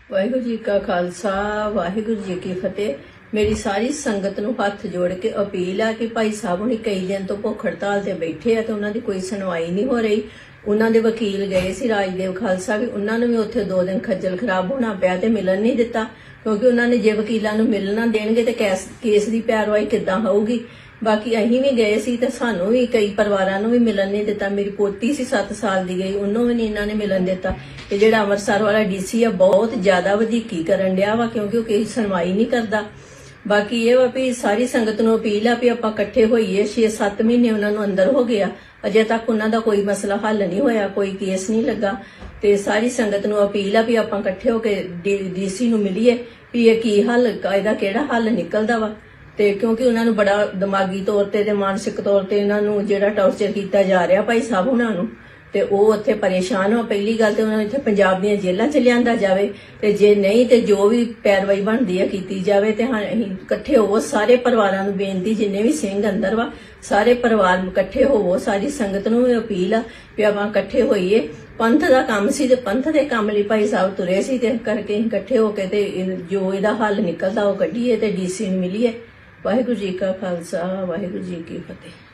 वाहिगुरू जी का खालसा वाहिगुरू जी की फतेह। मेरी सारी संगत नूं हथ जोड़ के अपील है कि भाई साहब हुणी कई दिन तो भुख हड़ताल ते बैठे आ ते उन्हां दी कोई सुनवाई नहीं हो रही। उन्हां दे वकील गए सी राजदेव खालसा भी, उन्हां नूं भी उत्थे 2 दिन खज्जल खराब होना पिया ते मिलन नहीं दिता, क्योंकि उन्हां ने जे वकीलां नूं मिलना देणगे ते केस दी पैरवाई किद्दां होऊगी। बाकी अहीं भी गए सी ते सानू भी कई परिवारां नूं भी मिलन नहीं दिता। मेरी पोती सी 7 साल दी गई, उन्होंने भी नहीं इन्हां ने मिलन दिता। ते जिहड़ा अमृतसर वाला डीसी आ बहुत ज्यादा वधीकी करन डिया वा, क्योंकि कोई सुनवाई नहीं करदा। बाकी ये वा भी सारी संगत नूं अपील आ भी आपां इकट्ठे होईए। 6-7 महीने उन्हां नूं अंदर हो गया, अजे तक उन्हां दा कोई मसला हल नहीं होया, कोई केस नहीं लगा। ते सारी संगत नूं अपील आ भी आपां इकट्ठे होके डीसी नूं मिलीए भी ये की हल, इहदा किहड़ा हल निकलदा वा। ते क्योंकि उन्होंने बड़ा दिमागी तौर ते मानसिक तौर ते इन्हों जिहड़ा टॉर्चर किया जा रहा भाई साहब उन्होंने, ते वो उत्थे परेशान हो। पहली गल तो उन्होंने इत्थे पंजाब दीयां जेलां च लिआंदा जावे, ते जे नहीं ते जो भी पैरवाई बनदी है कीती जावे। ते हाँ इकट्ठे होवो सारे परिवारां नूं बेनती, जिन्ने भी सिंह अंदर वा सारे परिवार इकट्ठे होवो। सारी संगत नूं अपील आ भी आपां इकट्ठे होईए। पंथ दा काम सी ते पंथ दे काम लई भाई साहब तुरे सी, ते करके इकट्ठे होके ते जो इहदा हल निकलदा ओह कड्ढीए ते डीसी नूं मिलीए। वाहिगुरू जी का खालसा वाहिगुरू जी की फतेह।